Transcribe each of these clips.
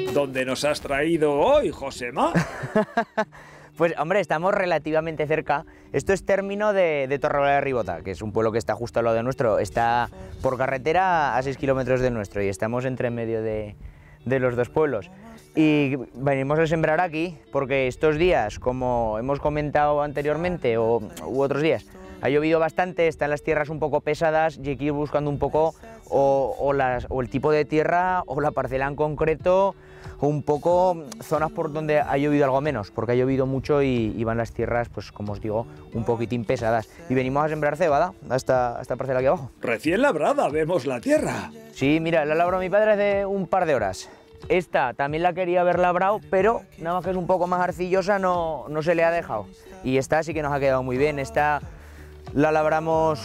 ¿Dónde nos has traído hoy, Josema? Pues hombre, estamos relativamente cerca. Esto es término de Torrelavega de Ribota, que es un pueblo que está justo al lado de nuestro. Está por carretera a 6 kilómetros del nuestro y estamos entre medio de los dos pueblos. Y venimos a sembrar aquí porque estos días, como hemos comentado anteriormente u otros días, ha llovido bastante, están las tierras un poco pesadas y hay que ir buscando un poco o el tipo de tierra o la parcela en concreto, o un poco zonas por donde ha llovido algo menos, porque ha llovido mucho y van las tierras, pues como os digo, un poquitín pesadas. Y venimos a sembrar cebada a esta parcela aquí abajo. Recién labrada, vemos la tierra. Sí, mira, la labró mi padre hace un par de horas. Esta también la quería haber labrado, pero nada más que es un poco más arcillosa, no se le ha dejado. Y esta sí que nos ha quedado muy bien. Esta la labramos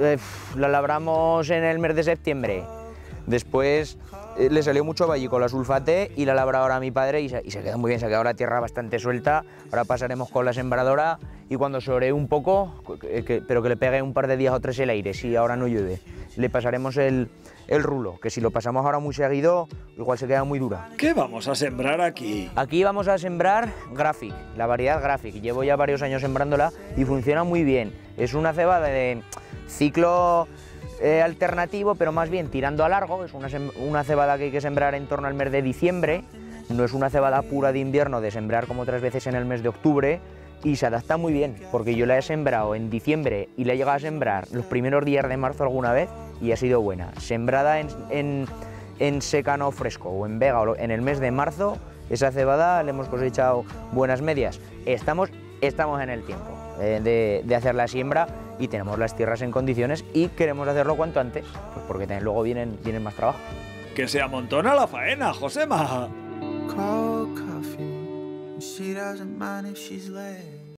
en el mes de septiembre. Después le salió mucho valli con la sulfate y la labra ahora mi padre y se quedó muy bien, se ha quedado la tierra bastante suelta. Ahora pasaremos con la sembradora y cuando sobre un poco, pero que le pegue un par de días o tres el aire, si ahora no llueve, le pasaremos el rulo, que si lo pasamos ahora muy seguido, igual se queda muy dura. ¿Qué vamos a sembrar aquí? Aquí vamos a sembrar Graphic, la variedad Graphic. Llevo ya varios años sembrándola y funciona muy bien. Es una cebada de ciclo alternativo, pero más bien tirando a largo. Es una cebada que hay que sembrar en torno al mes de diciembre. No es una cebada pura de invierno de sembrar como otras veces en el mes de octubre. Y se adapta muy bien, porque yo la he sembrado en diciembre y la he llegado a sembrar los primeros días de marzo alguna vez y ha sido buena. Sembrada en secano fresco o en vega en el mes de marzo, esa cebada le hemos cosechado buenas medias. Estamos en el tiempo de hacer la siembra y tenemos las tierras en condiciones y queremos hacerlo cuanto antes, pues porque también luego vienen más trabajo. Que se amontona la faena, Josema. Cold coffee, and she doesn't mind if she's late.